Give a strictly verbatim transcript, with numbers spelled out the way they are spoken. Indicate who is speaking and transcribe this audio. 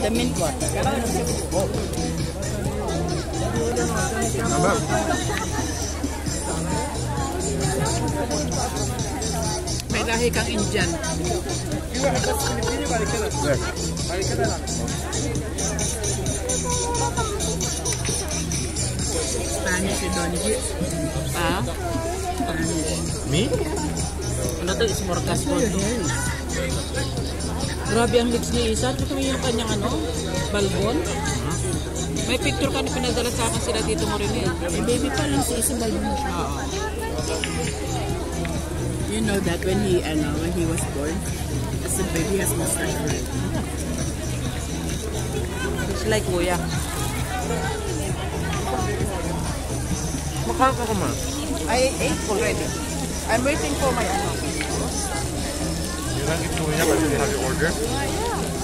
Speaker 1: the mint water. May lahi kang Indian. Spanish si Donji. Ah?
Speaker 2: Me?
Speaker 1: Ano to? Smorgas po ito. Grabe ang lips ni Isa. Ito yung kanyang ano? Balbon. May picture ka na pinadala sa akin sila dito mo rin eh. Eh baby pa lang si Isa Balbon. Oo. You know that when he, ano, when he was born, as a baby has mustache, right? It's like kuya.
Speaker 2: Makaka ka man.
Speaker 1: I ate already. I'm waiting for my ano.
Speaker 2: You don't eat kuya but you have your order?